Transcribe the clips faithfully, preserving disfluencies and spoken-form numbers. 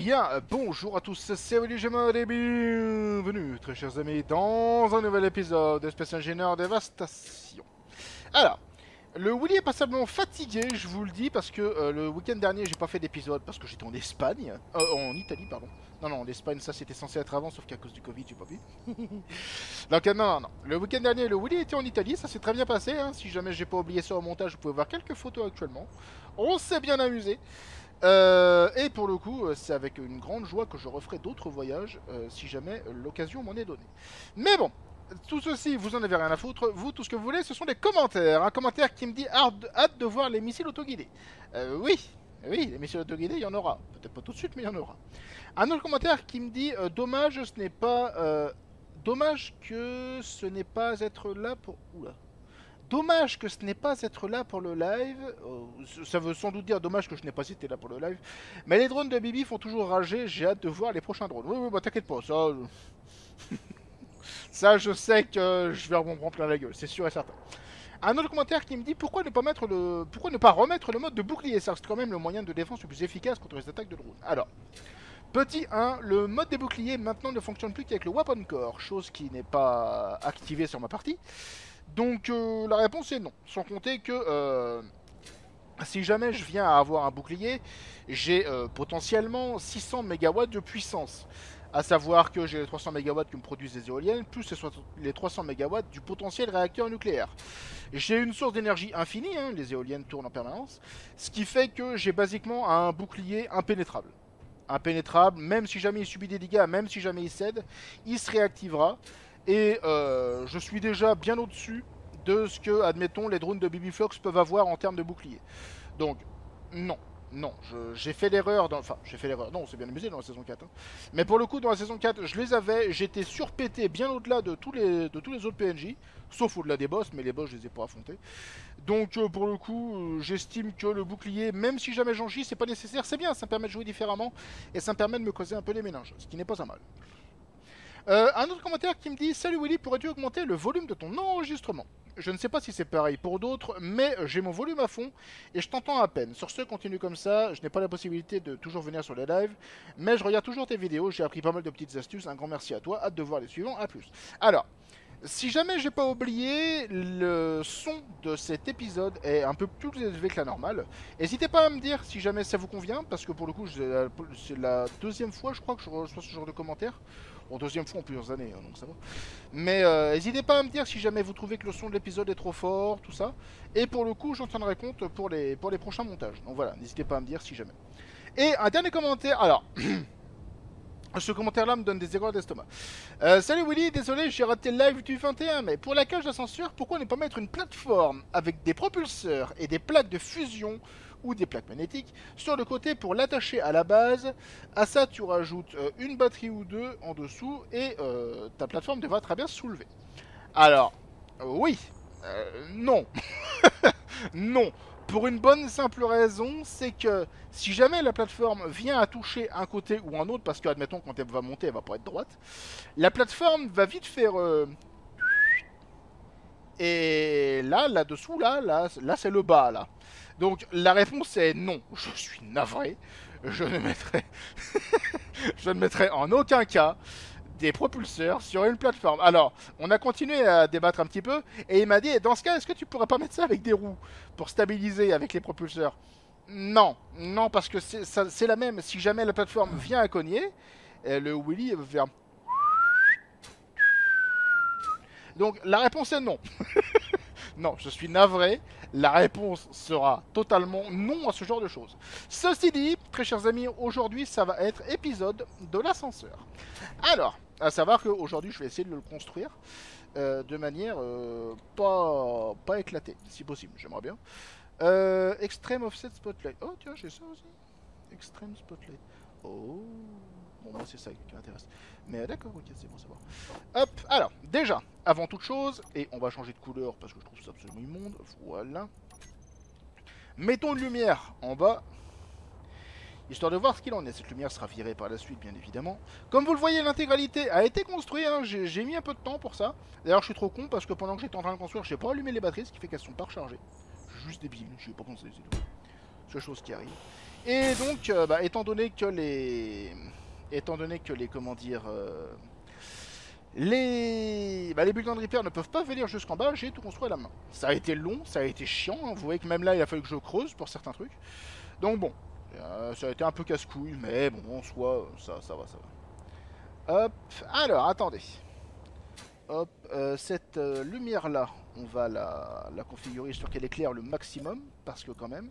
bien, euh, bonjour à tous, c'est Willy Gemma et bienvenue, très chers amis, dans un nouvel épisode de Space Ingénieur Dévastation. Alors, le Willy est passablement fatigué, je vous le dis, parce que euh, le week-end dernier, j'ai pas fait d'épisode parce que j'étais en Espagne, euh, en Italie, pardon. Non, non, l'Espagne, ça c'était censé être avant, sauf qu'à cause du Covid, j'ai pas pu. Donc, euh, non, non, non. Le week-end dernier, le Willy était en Italie, ça s'est très bien passé, hein. Si jamais j'ai pas oublié ça au montage, vous pouvez voir quelques photos actuellement. On s'est bien amusé. Euh, et pour le coup, c'est avec une grande joie que je referai d'autres voyages, euh, si jamais l'occasion m'en est donnée. Mais bon, tout ceci, vous en avez rien à foutre. Vous, tout ce que vous voulez, ce sont des commentaires. Un commentaire qui me dit hâte, hâte de voir les missiles autoguidés. Euh, oui, oui, les missiles autoguidés, il y en aura. Peut-être pas tout de suite, mais il y en aura. Un autre commentaire qui me dit euh, dommage, ce n'est pas... Euh, dommage que ce n'est pas être là pour... Oula. Dommage que ce n'est pas être là pour le live. Euh, ça veut sans doute dire dommage que je n'ai pas été là pour le live. Mais les drones de Bibi font toujours rager. J'ai hâte de voir les prochains drones. Oui, oui, bah t'inquiète pas. Ça, je... ça, je sais que je vais m'en prendre plein la gueule. C'est sûr et certain. Un autre commentaire qui me dit pourquoi ne pas mettre le, pourquoi ne pas remettre le mode de bouclier. Ça reste quand même le moyen de défense le plus efficace contre les attaques de drones. Alors. Petit un, le mode des boucliers maintenant ne fonctionne plus qu'avec le Weapon Core, chose qui n'est pas activée sur ma partie. Donc euh, la réponse est non, sans compter que euh, si jamais je viens à avoir un bouclier, j'ai euh, potentiellement six cents mégawatts de puissance. À savoir que j'ai les trois cents mégawatts que me produisent les éoliennes, plus les trois cents mégawatts du potentiel réacteur nucléaire. J'ai une source d'énergie infinie, hein, les éoliennes tournent en permanence, ce qui fait que j'ai basiquement un bouclier impénétrable. Impénétrable, même si jamais il subit des dégâts, même si jamais il cède, il se réactivera. Et euh, je suis déjà bien au-dessus de ce que, admettons, les drones de Bibiflox peuvent avoir en termes de bouclier. Donc, non, non, j'ai fait l'erreur, dans... enfin, j'ai fait l'erreur, non, on s'est bien amusé dans la saison quatre. Hein. Mais pour le coup, dans la saison quatre, je les avais, j'étais surpété bien au-delà de, tous les... de tous les autres P N J, sauf au-delà des boss, mais les boss, je les ai pas affrontés. Donc, euh, pour le coup, euh, j'estime que le bouclier, même si jamais j'en chie, c'est pas nécessaire, c'est bien, ça me permet de jouer différemment, et ça me permet de me causer un peu les méninges, ce qui n'est pas un mal. Euh, un autre commentaire qui me dit « Salut Willy, pourrais-tu augmenter le volume de ton enregistrement ?» Je ne sais pas si c'est pareil pour d'autres, mais j'ai mon volume à fond et je t'entends à peine. Sur ce, continue comme ça, je n'ai pas la possibilité de toujours venir sur les lives, mais je regarde toujours tes vidéos, j'ai appris pas mal de petites astuces, un grand merci à toi, hâte de voir les suivants, à plus. Alors, si jamais j'ai pas oublié, le son de cet épisode est un peu plus élevé que la normale. N'hésitez pas à me dire si jamais ça vous convient, parce que pour le coup, c'est la deuxième fois, je crois, que je reçois ce genre de commentaires. Bon, deuxième fois en plusieurs années, hein, donc ça va. Mais euh, n'hésitez pas à me dire si jamais vous trouvez que le son de l'épisode est trop fort, tout ça. Et pour le coup, j'en tiendrai compte pour les, pour les prochains montages. Donc voilà, n'hésitez pas à me dire si jamais. Et un dernier commentaire, alors... Ce commentaire-là me donne des erreurs d'estomac. Euh, salut Willy, désolé, j'ai raté le live du vingt et un, mais pour la cage d'ascenseur, pourquoi ne pas mettre une plateforme avec des propulseurs et des plaques de fusion ou des plaques magnétiques sur le côté pour l'attacher à la base? À ça, tu rajoutes euh, une batterie ou deux en dessous et euh, ta plateforme devra très bien se soulever. Alors, euh, oui, euh, non, non. Pour une bonne simple raison, c'est que si jamais la plateforme vient à toucher un côté ou un autre, parce que admettons quand elle va monter, elle va pas être droite, la plateforme va vite faire... Euh... Et là, là-dessous, là, là, là c'est le bas, là. Donc la réponse est non, je suis navré, je ne mettrai... je ne mettrai en aucun cas des propulseurs sur une plateforme. Alors, on a continué à débattre un petit peu, et il m'a dit, dans ce cas, est-ce que tu pourrais pas mettre ça avec des roues, pour stabiliser avec les propulseurs? Non, non, parce que c'est la même, si jamais la plateforme vient à cogner, le Willy va faire... Donc, la réponse est non. Non, je suis navré, la réponse sera totalement non à ce genre de choses. Ceci dit, très chers amis, aujourd'hui, ça va être épisode de l'ascenseur. Alors, à savoir qu'aujourd'hui, je vais essayer de le construire euh, de manière euh, pas, pas éclatée, si possible, j'aimerais bien. Euh, Extreme Offset Spotlight. Oh, tiens, j'ai ça aussi. Extreme Spotlight. Oh. Bon, moi, c'est ça qui m'intéresse. Mais d'accord, ok, c'est bon, c'est bon. Hop, alors, déjà, avant toute chose, et on va changer de couleur parce que je trouve ça absolument immonde. Voilà. Mettons une lumière en bas, histoire de voir ce qu'il en est. Cette lumière sera virée par la suite, bien évidemment. Comme vous le voyez, l'intégralité a été construite. Hein. J'ai mis un peu de temps pour ça. D'ailleurs, je suis trop con parce que pendant que j'étais en train de construire, j'ai pas allumé les batteries, ce qui fait qu'elles sont pas rechargées. Juste débile, je n'ai pas pensé, c'est tout. C'est chose qui arrive. Et donc, euh, bah, étant donné que les... Étant donné que les... Comment dire... euh, Les... Bah, les bulletins de repair ne peuvent pas venir jusqu'en bas, j'ai tout construit à la main. Ça a été long, ça a été chiant, hein. Vous voyez que même là il a fallu que je creuse pour certains trucs. Donc bon, euh, ça a été un peu casse-couille, mais bon, en soi, ça, ça va, ça va. Hop, alors, attendez. Hop, euh, cette euh, lumière-là, on va la, la configurer sur qu'elle éclaire le maximum, parce que quand même...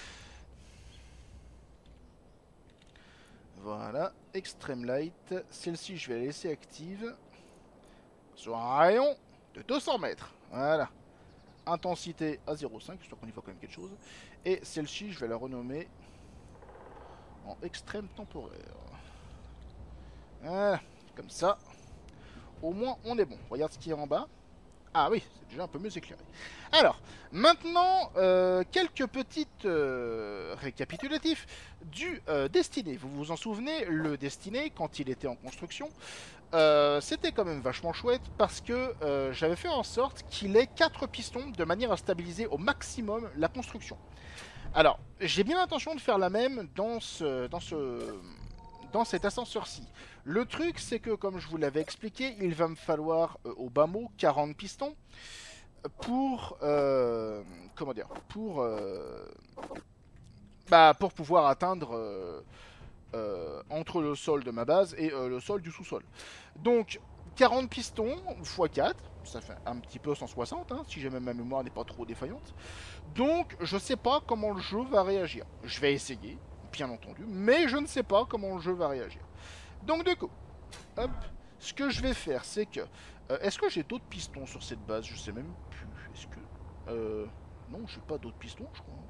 Voilà, Extreme Light. Celle-ci, je vais la laisser active. Sur un rayon de deux cents mètres. Voilà. Intensité à zéro virgule cinq, histoire qu'on y voit quand même quelque chose. Et celle-ci, je vais la renommer en extrême temporaire. Voilà, comme ça. Au moins, on est bon. Regarde ce qu'il y a en bas. Ah oui, c'est déjà un peu mieux éclairé. Alors, maintenant, euh, quelques petites euh, récapitulatifs du euh, Destiné. Vous vous en souvenez, le Destiné, quand il était en construction, euh, c'était quand même vachement chouette parce que euh, j'avais fait en sorte qu'il ait quatre pistons de manière à stabiliser au maximum la construction. Alors, j'ai bien l'intention de faire la même dans ce, dans ce, dans cet ascenseur-ci. Le truc, c'est que, comme je vous l'avais expliqué, il va me falloir, euh, au bas mot, quarante pistons pour, euh, comment dire, pour, euh, bah, pour pouvoir atteindre euh, euh, entre le sol de ma base et euh, le sol du sous-sol. Donc, quarante pistons fois quatre, ça fait un petit peu cent soixante, hein, si jamais ma mémoire n'est pas trop défaillante. Donc, je sais pas comment le jeu va réagir. Je vais essayer, bien entendu, mais je ne sais pas comment le jeu va réagir. Donc, du coup, hop, ce que je vais faire, c'est que... Euh, Est-ce que j'ai d'autres pistons sur cette base? Je sais même plus. Est-ce que... Euh, non, j'ai pas d'autres pistons, je crois.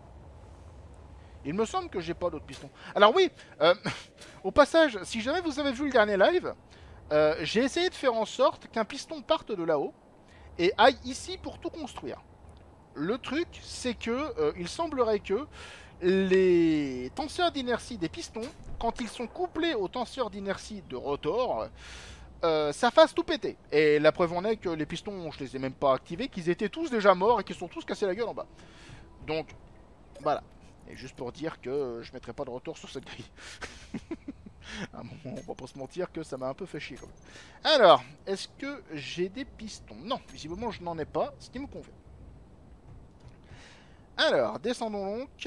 Il me semble que j'ai pas d'autres pistons. Alors oui, euh, au passage, si jamais vous avez vu le dernier live, euh, j'ai essayé de faire en sorte qu'un piston parte de là-haut et aille ici pour tout construire. Le truc, c'est que euh, il semblerait que les tenseurs d'inertie des pistons, quand ils sont couplés aux tenseurs d'inertie de rotor, euh, ça fasse tout péter. Et la preuve en est que les pistons, je les ai même pas activés, qu'ils étaient tous déjà morts et qu'ils sont tous cassés la gueule en bas. Donc, voilà. Et juste pour dire que je mettrai pas de retour sur cette grille. À un moment, on va pas se mentir que ça m'a un peu fait chier quand même. Alors, est-ce que j'ai des pistons? Non, visiblement je n'en ai pas, ce qui me convient. Alors, descendons donc.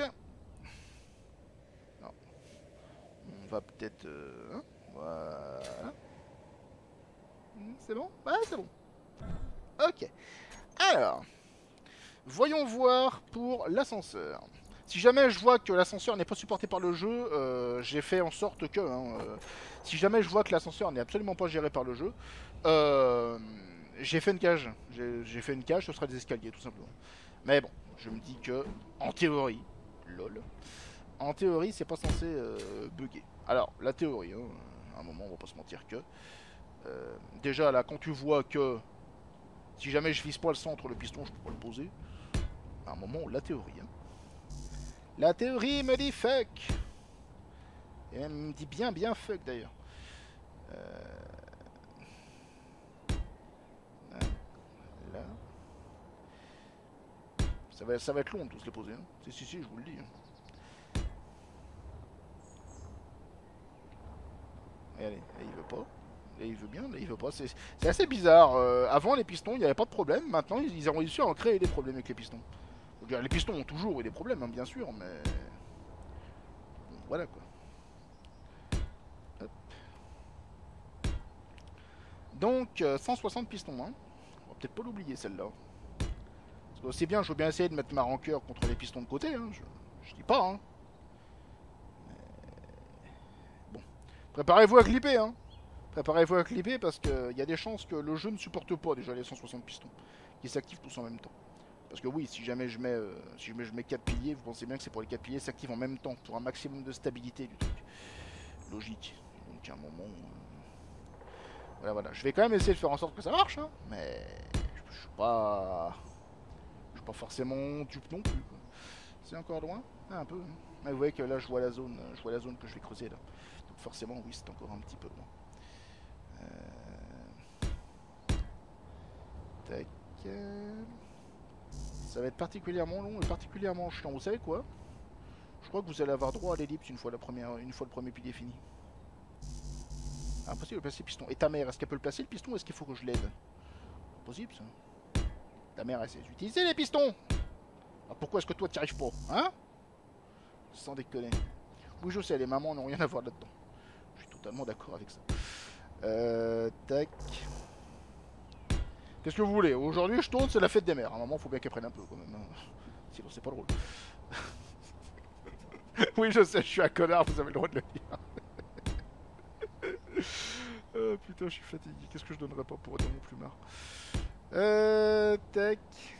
Non. On va peut-être... Euh, hein, voilà. C'est bon? Ouais, c'est bon. Ok. Alors, voyons voir pour l'ascenseur. Si jamais je vois que l'ascenseur n'est pas supporté par le jeu, euh, j'ai fait en sorte que... Hein, euh, si jamais je vois que l'ascenseur n'est absolument pas géré par le jeu, euh, j'ai fait une cage. J'ai fait une cage, ce sera des escaliers, tout simplement. Mais bon, je me dis que, en théorie, lol, en théorie, c'est pas censé euh, bugger. Alors, la théorie, hein, à un moment, on va pas se mentir que... Euh, déjà, là, quand tu vois que... Si jamais je vise pas le centre, le piston, je peux pas le poser. À un moment, la théorie, hein. La théorie me dit fuck. Et elle me dit bien, bien fuck d'ailleurs. Euh... Là. Ça va, ça va être long de tous les poser. Hein. Si, si, si, je vous le dis. Hein. Et allez, là, il veut pas. Là, il veut bien, là, il veut pas. C'est assez bizarre. Euh, avant, les pistons, il n'y avait pas de problème. Maintenant, ils, ils ont réussi à en créer des problèmes avec les pistons. Dire, les pistons ont toujours eu des problèmes, hein, bien sûr, mais... Bon, voilà, quoi. Hop. Donc, euh, cent soixante pistons, hein. On va peut-être pas l'oublier, celle-là. Parce que c'est bien, je veux bien essayer de mettre ma rancœur contre les pistons de côté, hein. Je, je dis pas, hein. Mais... Bon. Préparez-vous à clipper, hein. Préparez-vous à clipper parce qu'il y a des chances que le jeu ne supporte pas déjà les cent soixante pistons qui s'activent tous en même temps. Parce que oui, si jamais je mets, euh, si je mets, je mets quatre piliers, vous pensez bien que c'est pour les quatre piliers s'activent en même temps pour un maximum de stabilité du truc. Logique. Donc à un moment... Euh... Voilà, voilà. Je vais quand même essayer de faire en sorte que ça marche, hein, mais je, je suis pas... Je suis pas forcément dupe non plus. C'est encore loin? Ah, un peu. Hein. Mais vous voyez que là, je vois la zone, je vois la zone que je vais creuser là. Donc forcément, oui, c'est encore un petit peu loin. Euh... Tac. Ça va être particulièrement long et particulièrement chiant. Vous savez quoi? Je crois que vous allez avoir droit à l'ellipse une fois la première, une fois le premier pilier fini. Impossible de placer le piston. Et ta mère, est-ce qu'elle peut le placer le piston ou est-ce qu'il faut que je l'aide? Impossible ça. Ta mère, elle sait utiliser les pistons. Alors pourquoi est-ce que toi tu n'y arrives pas, hein? Sans déconner. Oui, je sais, les mamans n'ont rien à voir là-dedans. Je suis totalement d'accord avec ça. Euh, tac. Qu'est-ce que vous voulez? Aujourd'hui, je tourne, c'est la fête des mères. À un moment, il faut bien qu'elle prenne un peu quand même. Sinon, c'est pas drôle. Oui, je sais, je suis un connard, vous avez le droit de le dire. Oh, putain, je suis fatigué. Qu'est-ce que je donnerais pas pour être dans mon plumard? Euh, tac.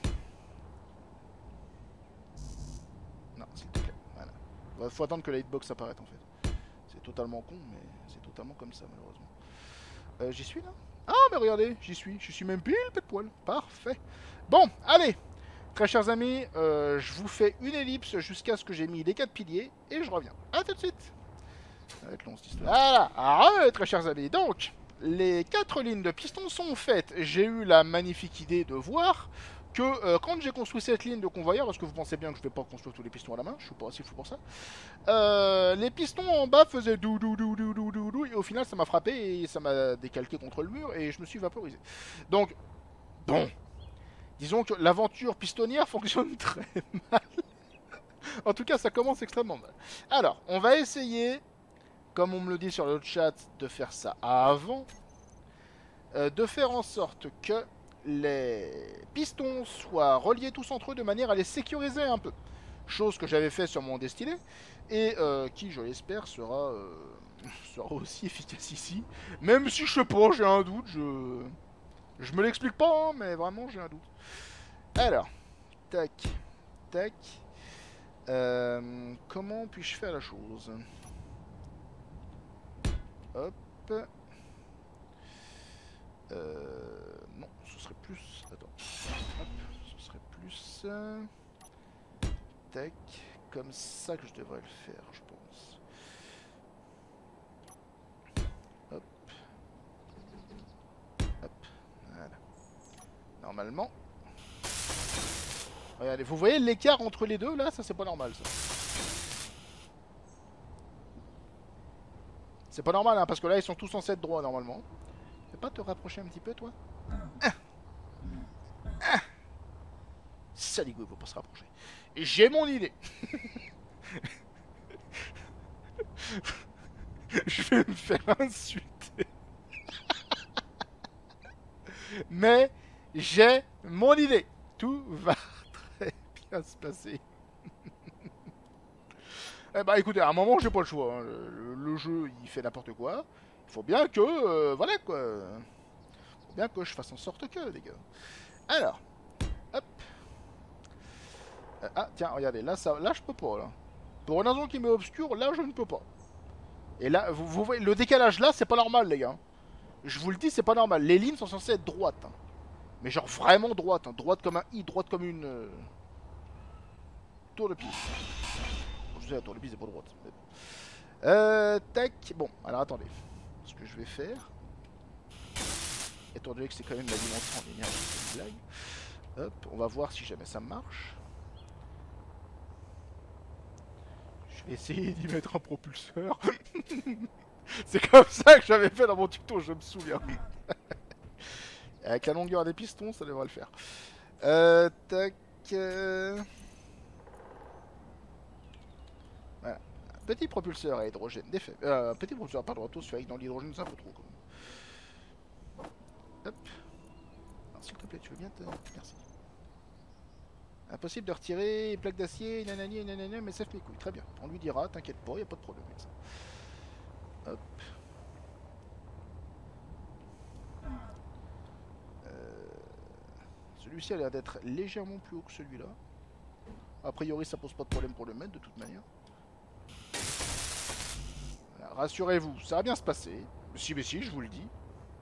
Non, s'il te plaît. Voilà. Il faut attendre que la hitbox apparaisse en fait. C'est totalement con, mais c'est totalement comme ça, malheureusement. Euh, j'y suis là? Ah, mais regardez, j'y suis. Je suis même pile pète poil. Parfait. Bon, allez. Très chers amis, euh, je vous fais une ellipse jusqu'à ce que j'ai mis les quatre piliers et je reviens. A tout de suite. Ça va être long cette histoire. Voilà. Ah, très chers amis. Donc, les quatre lignes de piston sont faites. J'ai eu la magnifique idée de voir que euh, quand j'ai construit cette ligne de convoyeur, parce que vous pensez bien que je ne vais pas construire tous les pistons à la main, je suis pas assez fou pour ça, euh, les pistons en bas faisaient dou dou dou dou dou dou dou, et au final ça m'a frappé et ça m'a décalqué contre le mur et je me suis vaporisé. Donc, bon, disons que l'aventure pistonnière fonctionne très mal. En tout cas, ça commence extrêmement mal. Alors, on va essayer, comme on me le dit sur le chat, de faire ça avant, euh, de faire en sorte que les pistons soient reliés tous entre eux de manière à les sécuriser un peu. Chose que j'avais fait sur mon destiné et euh, qui, je l'espère, sera, euh, sera aussi efficace ici. Même si je sais pas, j'ai un doute, je je me l'explique pas, hein, mais vraiment j'ai un doute. Alors, tac, tac. Euh, comment puis-je faire la chose? Hop. Euh, non, ce serait plus... Attends. Hop, ce serait plus... Euh, tac. Comme ça que je devrais le faire, je pense. Hop. Hop. Voilà. Normalement. Regardez, vous voyez l'écart entre les deux, là? Ça, c'est pas normal, ça. C'est pas normal, hein, parce que là, ils sont tous censés être droits, normalement. Tu peux pas te rapprocher un petit peu, toi? Ah. Ah. Saligo, il faut pas se rapprocher. J'ai mon idée. Je vais me faire insulter. Mais j'ai mon idée. Tout va très bien se passer. Eh bah écoutez, à un moment j'ai pas le choix. Hein. Le, le, le jeu il fait n'importe quoi. Il faut bien que... Euh, voilà quoi. Il faut bien que je fasse en sorte que, les gars. Alors. Hop. Euh, ah tiens, regardez, là, ça, là je peux pas. Là. Pour une raison qui m'est obscure, là je ne peux pas. Et là, vous, vous voyez, le décalage là, c'est pas normal, les gars. Je vous le dis, c'est pas normal. Les lignes sont censées être droites. Hein. Mais genre vraiment droite. Hein. Droite comme un i, droite comme une... Euh... Tour de piste. Je sais, la tour de piste, c'est pas droite. Mais bon. Euh, tac. Bon, alors attendez. Ce que je vais faire... Étant donné que c'est quand même la dimension en énergie, c'est une blague. Hop, on va voir si jamais ça marche. Je vais essayer d'y mettre un propulseur. C'est comme ça que j'avais fait dans mon tuto, je me souviens. Avec la longueur des pistons, ça devrait le faire. Euh, tac. Euh... Voilà. Petit propulseur à hydrogène, d'effet. Euh, petit propulseur, pardon, atmosphérique dans l'hydrogène, c'est un peu trop quand même. Hop. S'il te plaît, tu veux bien te... Merci. Impossible de retirer plaque d'acier, nanani, nanani, mais ça fait mes couilles. Très bien. On lui dira, t'inquiète pas, y a pas de problème avec ça. Hop. Euh... Celui-ci a l'air d'être légèrement plus haut que celui-là. A priori, ça pose pas de problème pour le mettre, de toute manière. Voilà, rassurez-vous, ça va bien se passer. Si, mais si, je vous le dis.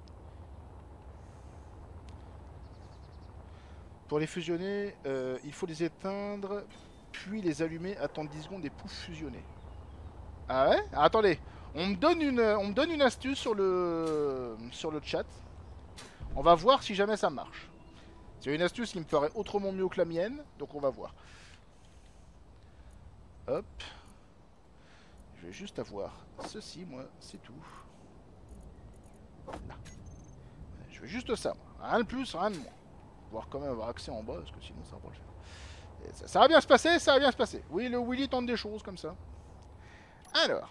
Pour les fusionner, euh, il faut les éteindre, puis les allumer, attendre dix secondes et pouf, fusionner. Ah ouais? Ah, attendez, on me donne une, on me donne une astuce sur le, sur le chat. On va voir si jamais ça marche. C'est une astuce qui me ferait autrement mieux que la mienne, donc on va voir. Hop. vais juste avoir ceci, moi, c'est tout. Là. Je veux juste ça, moi. Rien de plus, rien de moins. Voir quand même avoir accès en bas, parce que sinon ça va pas le faire. Ça, ça va bien se passer, ça va bien se passer. Oui, le Willy tente des choses comme ça. Alors.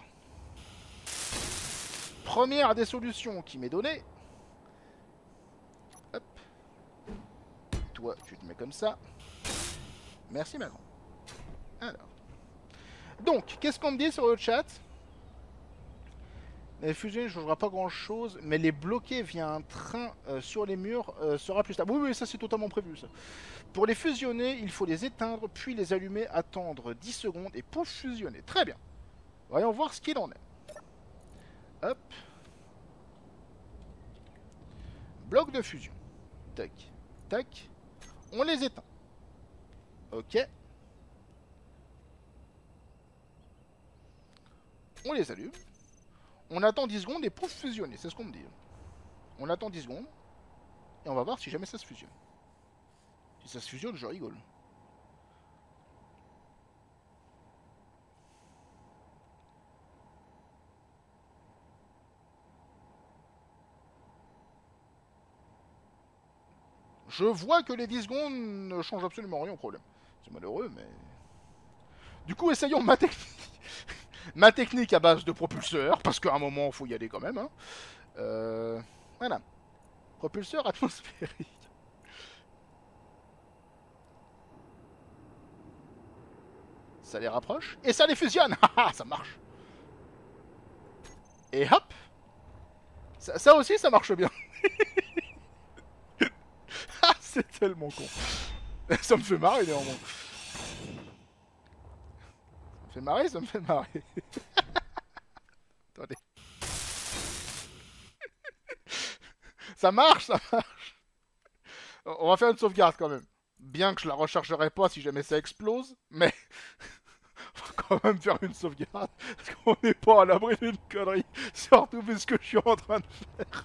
Première des solutions qui m'est donnée. Hop. Toi, tu te mets comme ça. Merci, ma grande. Alors. Donc, qu'est-ce qu'on me dit sur le chat? Les fusionner ne changera pas grand chose, mais les bloquer via un train euh, sur les murs euh, sera plus stable. Oui, oui, ça c'est totalement prévu. Ça. Pour les fusionner, il faut les éteindre, puis les allumer, attendre dix secondes et pour fusionner. Très bien. Voyons voir ce qu'il en est. Hop. Bloc de fusion. Tac. Tac. On les éteint. Ok. On les allume. On attend dix secondes et pour fusionner, c'est ce qu'on me dit. On attend dix secondes. Et on va voir si jamais ça se fusionne. Si ça se fusionne, je rigole. Je vois que les dix secondes ne changent absolument rien au problème. C'est malheureux, mais... Du coup, essayons ma technique. Ma technique à base de propulseur, parce qu'à un moment, il faut y aller quand même. Hein. Euh... Voilà. Propulseur atmosphérique. Ça les rapproche, et ça les fusionne. Ça marche. Et hop. Ça, ça aussi, ça marche bien. C'est tellement con. Ça me fait marrer, néanmoins. Ça me fait marrer, ça me fait marrer. Attendez. Ça marche, ça marche. On va faire une sauvegarde quand même. Bien que je la rechargerai pas si jamais ça explose, mais... on va quand même faire une sauvegarde. Parce qu'on n'est pas à l'abri d'une connerie. Surtout vu ce que je suis en train de faire.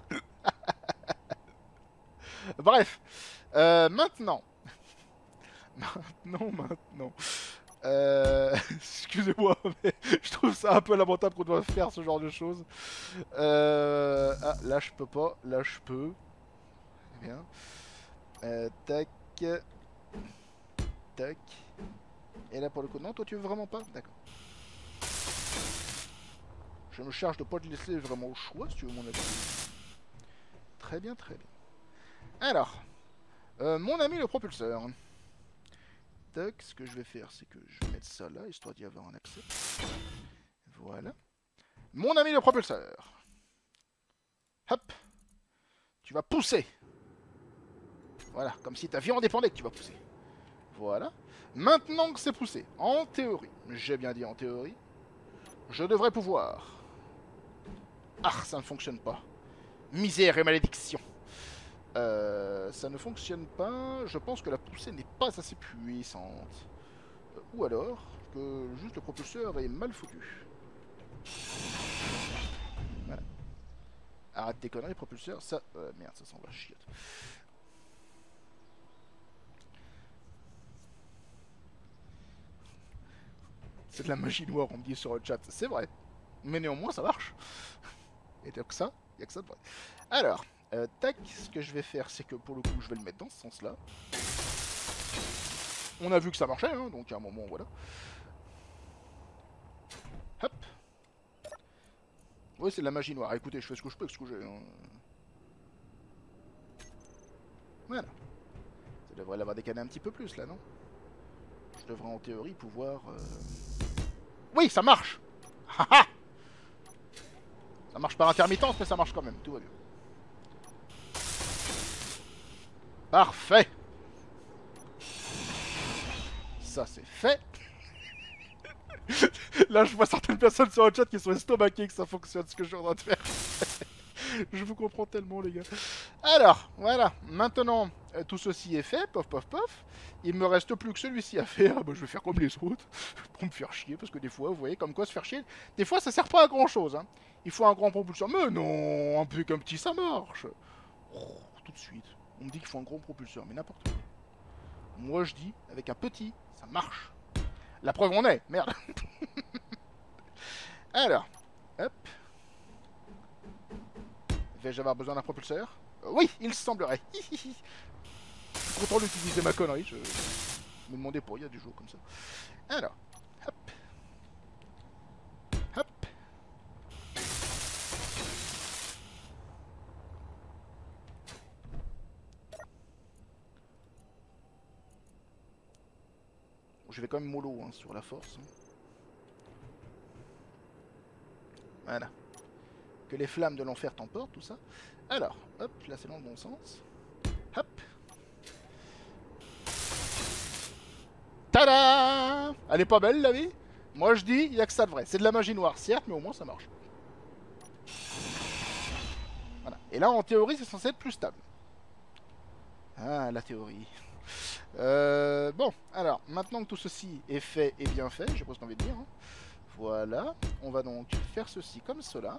Bref. Euh, maintenant. Maintenant, maintenant. Euh... Excusez-moi, mais je trouve ça un peu lamentable qu'on doit faire ce genre de choses. Euh... Ah, là je peux pas, là je peux. Bien. Euh, tac. Tac. Et là pour le coup, non, toi tu veux vraiment pas? D'accord. Je me charge de pas te laisser vraiment au choix si tu veux mon avis. Très bien, très bien. Alors, euh, mon ami le propulseur. Tac, ce que je vais faire, c'est que je vais mettre ça là, histoire d'y avoir un accès. Voilà. Mon ami le propulseur. Hop. Tu vas pousser. Voilà, comme si ta vie en dépendait que tu vas pousser. Voilà. Maintenant que c'est poussé, en théorie, j'ai bien dit en théorie, je devrais pouvoir... Ah, ça ne fonctionne pas. Misère et malédiction. Euh, ça ne fonctionne pas. Je pense que la poussée n'est pas assez puissante. Euh, ou alors que juste le propulseur est mal foutu. Voilà. Arrête tes conneries, propulseur. Ça... Euh, merde, ça s'en va chier. C'est de la magie noire, on me dit sur le chat. C'est vrai. Mais néanmoins, ça marche. Et donc ça, il n'y a que ça de vrai. Alors... Euh, tac, ce que je vais faire, c'est que pour le coup, je vais le mettre dans ce sens-là. On a vu que ça marchait, hein, donc à un moment, voilà. Hop. Oui, c'est de la magie noire. Écoutez, je fais ce que je peux avec ce que j'ai. Hein. Voilà. Ça devrait l'avoir décalé un petit peu plus, là, non? Je devrais, en théorie, pouvoir... Euh... Oui, ça marche. Haha. Ça marche par intermittence, mais ça marche quand même. Tout va bien. Parfait. Ça c'est fait. Là je vois certaines personnes sur le chat qui sont estomaquées que ça fonctionne ce que je suis en train de faire. Je vous comprends tellement les gars. Alors, voilà. Maintenant, euh, tout ceci est fait. Pof, pof, pof. Il me reste plus que celui-ci à faire. Bah, je vais faire comme les autres. Pour me faire chier. Parce que des fois, vous voyez, comme quoi se faire chier. Des fois, ça sert pas à grand chose. Hein. Il faut un grand propulseur. Mais non, un peu qu'un petit, ça marche. Oh, tout de suite. On me dit qu'il faut un gros propulseur. Mais n'importe quoi. Moi, je dis, avec un petit, ça marche. La preuve en est. Merde. Alors, hop. Vais-je avoir besoin d'un propulseur? euh, Oui, il semblerait. Je suis content d'utiliser ma connerie. Je me demandais pour il y a du jour comme ça. Alors, hop. Hop. Je vais quand même mollo hein, sur la force. Voilà. Que les flammes de l'enfer t'emportent, tout ça. Alors, hop, là c'est dans le bon sens. Hop. Tada! Elle est pas belle la vie? Moi je dis, il n'y a que ça de vrai. C'est de la magie noire, certes, mais au moins ça marche. Voilà. Et là, en théorie, c'est censé être plus stable. Ah, la théorie. Euh, bon, alors, maintenant que tout ceci est fait et bien fait, je pense qu'on envie de dire. Hein. Voilà. On va donc faire ceci comme cela.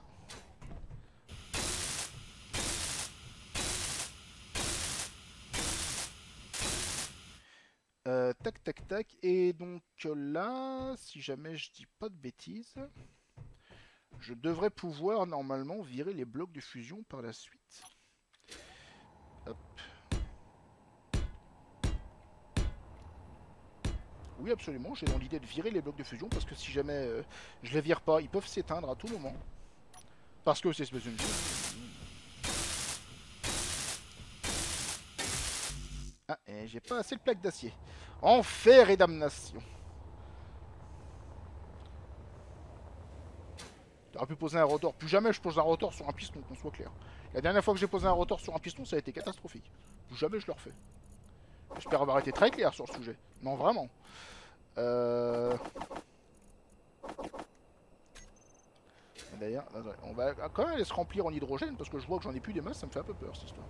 Euh, tac, tac, tac. Et donc là, si jamais je dis pas de bêtises, je devrais pouvoir normalement virer les blocs de fusion par la suite. Hop. Oui, absolument. J'ai dans l'idée de virer les blocs de fusion parce que si jamais euh, je les vire pas, ils peuvent s'éteindre à tout moment. Parce que c'est Space Invaders. Ah, et j'ai pas assez de plaques d'acier. Enfer et damnation. J'aurais pu poser un rotor. Plus jamais je pose un rotor sur un piston, qu'on soit clair. La dernière fois que j'ai posé un rotor sur un piston, ça a été catastrophique. Plus jamais je le refais. J'espère avoir été très clair sur le sujet. Non, vraiment. Euh... D'ailleurs, on va quand même aller se remplir en hydrogène parce que je vois que j'en ai plus des masses, ça me fait un peu peur cette histoire.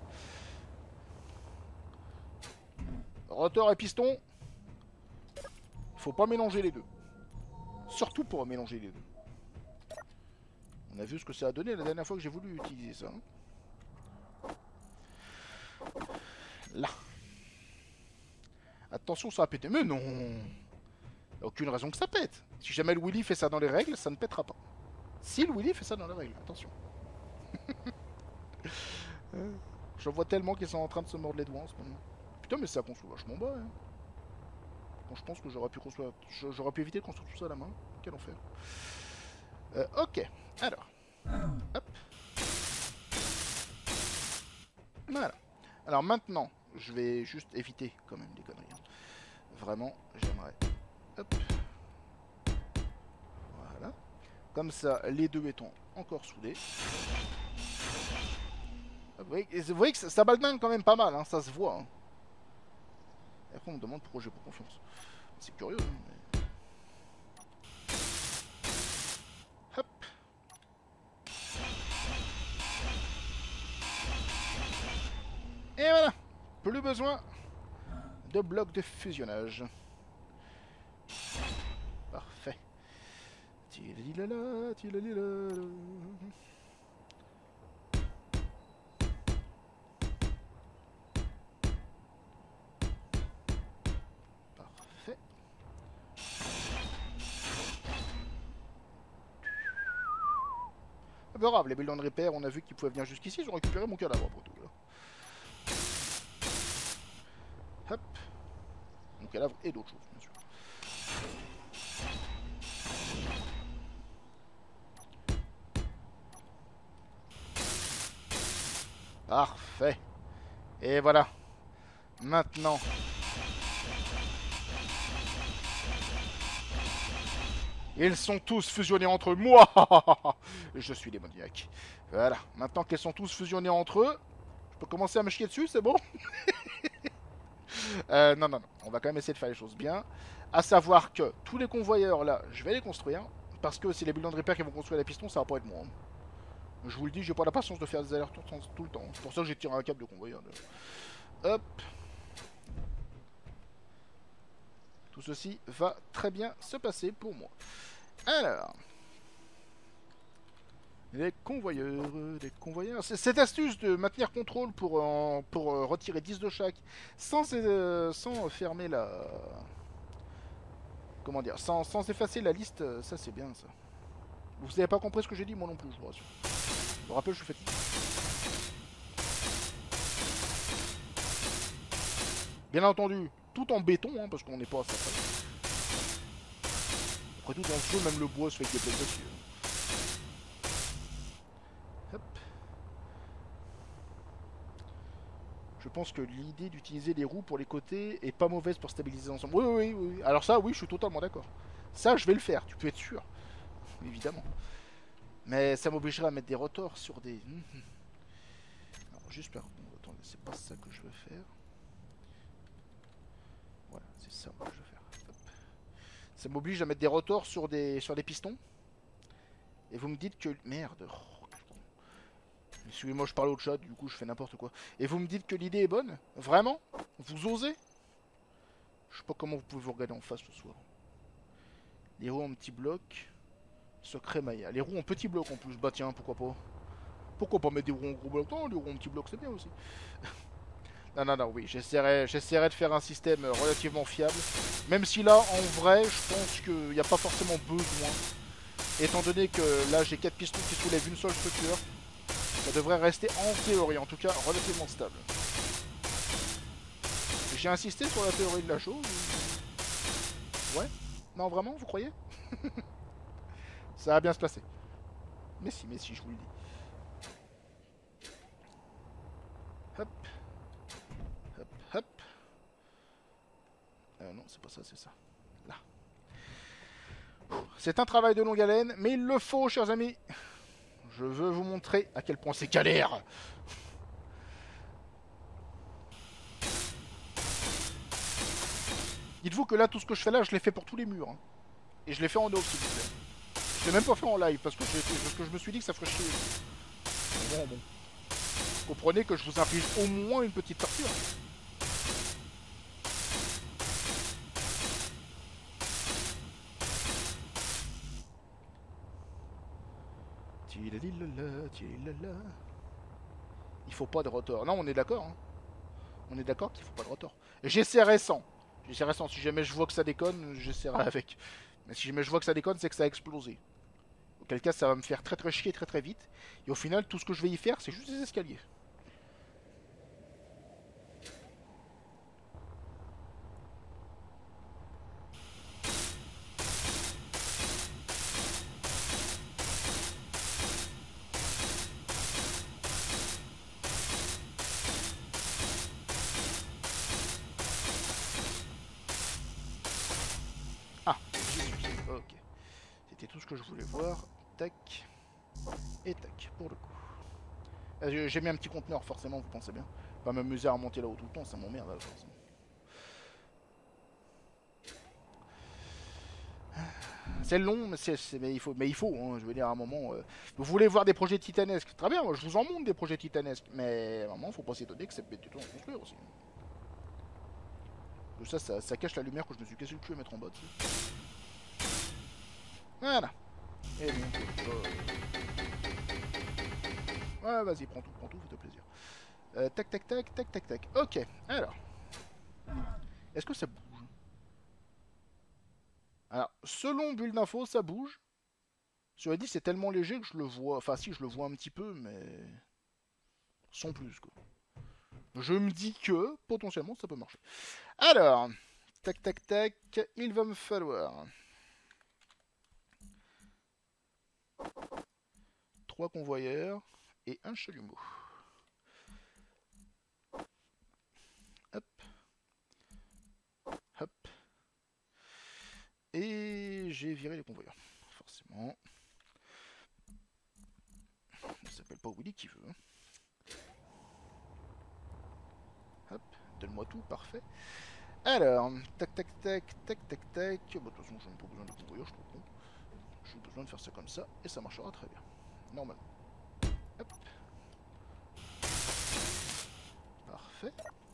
Rotor et piston. Faut pas mélanger les deux. Surtout pour mélanger les deux. On a vu ce que ça a donné la dernière fois que j'ai voulu utiliser ça. Là. Attention, ça va péter. Mais non! Il n'y a aucune raison que ça pète. Si jamais le Willy fait ça dans les règles, ça ne pètera pas. Si le Willy fait ça dans les règles, attention. J'en vois tellement qu'ils sont en train de se mordre les doigts en ce moment. Putain, mais ça construit vachement bas. Hein. Bon, je pense que j'aurais pu construire, j'aurais pu éviter de construire tout ça à la main. Quel enfer. Euh, ok, alors. Hop. Voilà. Alors maintenant, je vais juste éviter quand même les conneries. Hein. Vraiment, j'aimerais. Hop. Voilà. Comme ça, les deux étant encore soudés. Vous voyez, vous voyez que ça, ça baldingue quand même pas mal, hein, ça se voit. Hein. Et après on me demande pourquoi j'ai pas confiance. C'est curieux. Hein, mais... Hop. Et voilà. Plus besoin de blocs de fusionnage. Parfait. Tilalila, tilalila. Parfait. Favorable, les buildings de repair, on a vu qu'ils pouvaient venir jusqu'ici, ils ont récupéré mon cadavre pour tout. Là. Hop. Mon cadavre et d'autres choses, bien sûr. Parfait. Et voilà. Maintenant. Ils sont tous fusionnés entre eux. Moi, je suis démoniaque. Voilà. Maintenant qu'ils sont tous fusionnés entre eux, je peux commencer à me chier dessus, c'est bon? euh, Non, non, non. On va quand même essayer de faire les choses bien. À savoir que tous les convoyeurs, là, je vais les construire. Parce que si les buildings de repair qui vont construire les pistons, ça va pas être moi. Je vous le dis, j'ai pas la patience de faire des allers-retours tout le temps. C'est pour ça que j'ai tiré un câble de convoyeur. Hop. Tout ceci va très bien se passer pour moi. Alors. Les convoyeurs, les convoyeurs. Cette astuce de maintenir contrôle pour, euh, pour euh, retirer dix de chaque sans, euh, sans fermer la... Comment dire, sans, sans effacer la liste, ça c'est bien ça. Vous n'avez pas compris ce que j'ai dit, moi non plus, je vous rassure. Je vous rappelle, je suis fatigué. Bien entendu, tout en béton, hein, parce qu'on n'est pas à ça près. Après tout, dans ce jeu, même le bois se fait avec des blocs dessus. Hop. Je pense que l'idée d'utiliser les roues pour les côtés est pas mauvaise pour stabiliser l'ensemble. Oui, oui, oui, oui. Alors ça, oui, je suis totalement d'accord. Ça, je vais le faire, tu peux être sûr. Évidemment. Mais ça m'obligerait à mettre des rotors sur des... Alors, juste par contre, attendez, c'est pas ça que je veux faire. Voilà, c'est ça que je veux faire. Hop. Ça m'oblige à mettre des rotors sur des, sur des pistons. Et vous me dites que... Merde. Oh, excusez-moi, je parle au chat, du coup je fais n'importe quoi. Et vous me dites que l'idée est bonne? Vraiment? Vous osez? Je sais pas comment vous pouvez vous regarder en face ce soir. Les roues en petits blocs. Secret Maya. Les roues en petits blocs en plus. Bah tiens, pourquoi pas? Pourquoi pas mettre des roues en gros blocs? Non, les roues en petits blocs c'est bien aussi. Non, non, non, oui, j'essaierai j'essaierai de faire un système relativement fiable. Même si là, en vrai, je pense qu'il n'y a pas forcément besoin. Étant donné que là, j'ai quatre pistons qui soulèvent une seule structure. Ça devrait rester en théorie, en tout cas, relativement stable. J'ai insisté sur la théorie de la chose. Ouais? Non, vraiment, vous croyez? Ça va bien se passer. Mais si, mais si, je vous le dis. Hop. Hop, hop. Euh, non, c'est pas ça, c'est ça. Là. C'est un travail de longue haleine, mais il le faut, chers amis. Je veux vous montrer à quel point c'est galère. Dites-vous que là, tout ce que je fais là, je l'ai fait pour tous les murs. Hein. Et je l'ai fait en off, s'il vous plaît. Je l'ai même pas fait en live, parce que, parce que je me suis dit que ça ferait chier. Bon, bon. Comprenez que je vous inflige au moins une petite torture. Il faut pas de rotor. Non, on est d'accord. Hein. On est d'accord qu'il faut pas de rotor. J'essaierai sans. J'essaierai sans. Si jamais je vois que ça déconne, j'essaierai avec. Mais si jamais je vois que ça déconne, c'est que ça a explosé. Auquel cas, ça va me faire très très chier très très vite. Et au final, tout ce que je vais y faire, c'est juste des escaliers. Ah, j'y suis. Ok. C'était tout ce que je voulais voir. Tac. Et tac, pour le coup. J'ai mis un petit conteneur, forcément, vous pensez bien. Pas m'amuser à remonter là-haut tout le temps, ça m'emmerde, forcément. C'est long, mais, c'est, mais il faut, mais il faut hein, je veux dire, à un moment... Euh, vous voulez voir des projets titanesques? Très bien, moi, je vous en montre des projets titanesques. Mais à un moment, faut pas s'étonner que ça peut être du temps à construire aussi. Ça, ça, ça cache la lumière que je me suis cassé le cul à mettre en bas dessus. Voilà. Et donc... Euh... Ouais, vas-y, prends tout, prends tout, fais-toi plaisir. Euh, tac, tac, tac, tac, tac, tac. Ok, alors. Est-ce que ça bouge? Alors, selon Bulle d'info, ça bouge. Cela dit, c'est tellement léger que je le vois... Enfin, si, je le vois un petit peu, mais... Sans plus, quoi. Je me dis que, potentiellement, ça peut marcher. Alors, tac, tac, tac, il va me falloir... Trois convoyeurs et un chalumeau. Hop. Hop. Et j'ai viré les convoyeurs. Forcément. Il s'appelle pas Willy qui veut. Hop. Donne-moi tout, parfait. Alors, tac, tac, tac, tac, tac, tac. Bon, de toute façon, j'en ai pas besoin de convoyeurs, je trouve con. J'ai besoin de faire ça comme ça, et ça marchera très bien. Normalement. Hop. Parfait.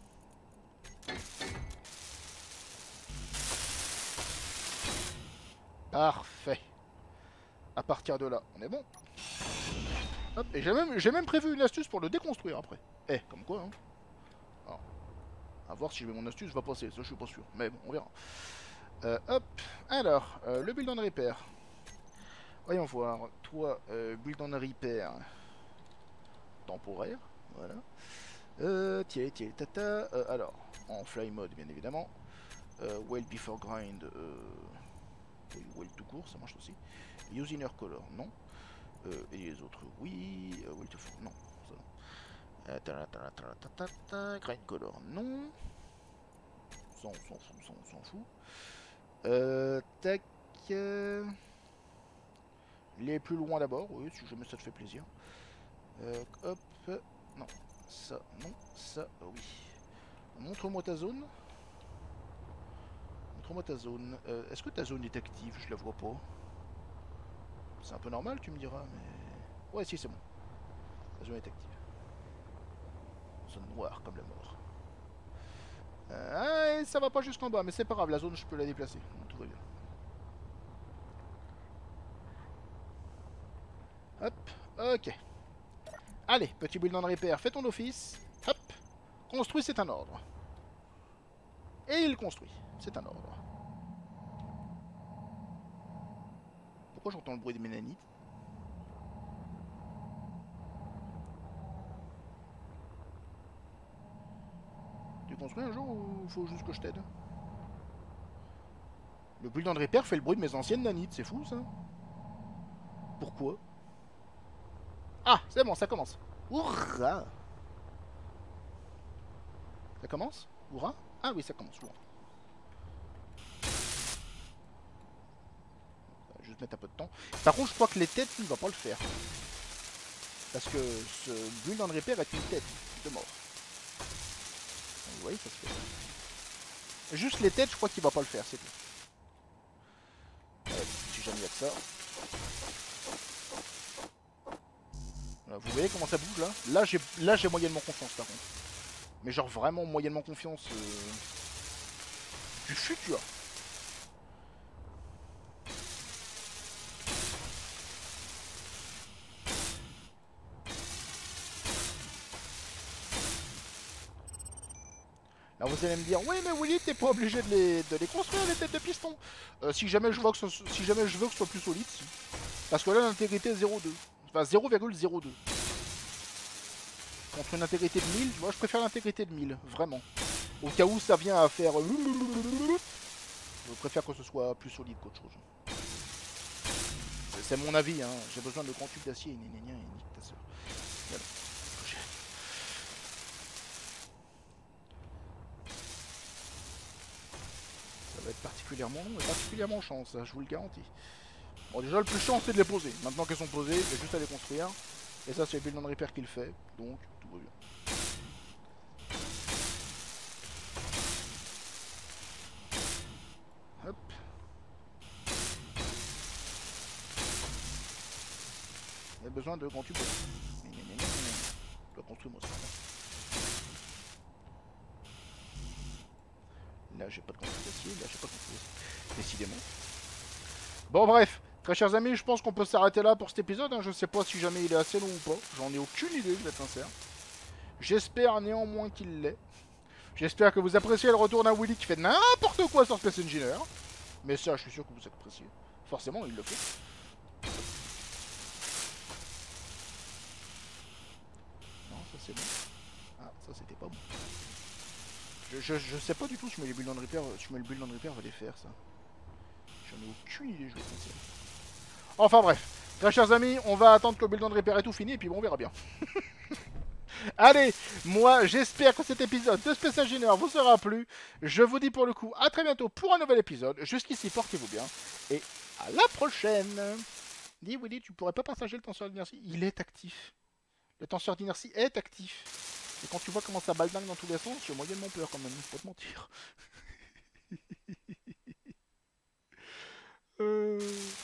Parfait. À partir de là, on est bon. Hop, et j'ai même, j'ai même prévu une astuce pour le déconstruire après. Eh, comme quoi, hein. Alors, à voir si mon astuce va passer, ça je suis pas sûr. Mais bon, on verra. Euh, hop, alors, euh, le build and repair. Voyons voir. Toi, euh, build on repair. Temporaire. Voilà. Euh, tiens, tiens, tata. Euh, alors, en fly mode, bien évidemment. Euh, well before grind. Euh... Oui, well tout court, ça marche aussi. Use inner color, non. Euh, et les autres, oui. Euh, well to for, non. Ça non. Euh, ta, ta, ta, ta, ta, ta, grind color, non. Ça, on s'en fout, ça, on s'en fout. Euh, tac. Euh... Les plus loin d'abord, oui, si jamais ça te fait plaisir. Euh, hop. Non. Ça, non. Ça, oui. Montre-moi ta zone. Montre-moi ta zone. Euh, Est-ce que ta zone est active? Je la vois pas. C'est un peu normal, tu me diras, mais... Ouais, si, c'est bon. La zone est active. Zone noire comme la mort. Euh, ça va pas jusqu'en bas, mais c'est pas grave, la zone, je peux la déplacer. Donc, tout va bien. Hop, ok. Allez, petit build en repair, fais ton office. Hop, construis, c'est un ordre. Et il construit, c'est un ordre. Pourquoi j'entends le bruit des ménanites? Tu construis un jour ou faut juste que je t'aide? Le build en repair fait le bruit de mes anciennes nanites, c'est fou ça? Pourquoi? Ah, c'est bon, ça commence. Hurrah! Ça commence? Hurrah? Ah oui, ça commence, hurrah. Ça va juste mettre un peu de temps. Par contre, je crois que les têtes, il ne va pas le faire. Parce que ce build en repair est une tête de mort. Vous voyez, ça se fait. Juste les têtes, je crois qu'il va pas le faire, c'est tout. Ouais, si jamais il y a que ça. Voilà, vous voyez comment ça bouge là? Là j'ai là j'ai moyennement confiance par contre. Mais genre vraiment moyennement confiance euh... du futur. Alors vous allez me dire, oui mais Willy t'es pas obligé de les, de les construire les têtes de piston. Euh, si jamais je veux que ce, si jamais je veux que ce soit plus solide, si. Parce que là l'intégrité est zéro virgule deux. Enfin zéro virgule zéro deux. Contre une intégrité de mille, moi je préfère l'intégrité de mille, vraiment. Au cas où ça vient à faire... Je préfère que ce soit plus solide qu'autre chose. C'est mon avis, hein. J'ai besoin de grands tubes d'acier et nique ta soeur. Voilà. Ça va être particulièrement long et particulièrement chiant, ça, je vous le garantis. Bon, déjà, le plus chiant, c'est de les poser. Maintenant qu'elles sont posées, il y a juste à les construire. Et ça, c'est le build on repair qui le fait. Donc, tout va bien. Hop. Il y a besoin de grands tubes. Je dois construire moi ça. Là, j'ai pas de grands tubes d'acier. Là, j'ai pas de grands tubes d'acier. Décidément. Bon, bref. Très chers amis, je pense qu'on peut s'arrêter là pour cet épisode. Hein. Je sais pas si jamais il est assez long ou pas. J'en ai aucune idée, je vais être sincère. J'espère néanmoins qu'il l'est. J'espère que vous appréciez le retour d'un Willy qui fait n'importe quoi sur Space Engineer. Mais ça, je suis sûr que vous appréciez. Forcément, il le fait. Non, ça c'est bon. Ah, ça c'était pas bon. Je, je, je sais pas du tout si je mets les build on repair, si je mets le build on repair va les faire ça. J'en ai aucune idée, je vais être sincère. Enfin bref. Très chers amis, on va attendre que le build on repair est tout fini et puis bon, on verra bien. Allez, moi j'espère que cet épisode de Space Engineer vous sera plu. Je vous dis pour le coup à très bientôt pour un nouvel épisode. Jusqu'ici, portez-vous bien et à la prochaine. Dis Willy, tu pourrais pas partager le tenseur d'inertie? Il est actif. Le tenseur d'inertie est actif. Et quand tu vois comment ça baldingue dans tous les sens, j'ai moyennement peur quand même, faut te mentir. euh...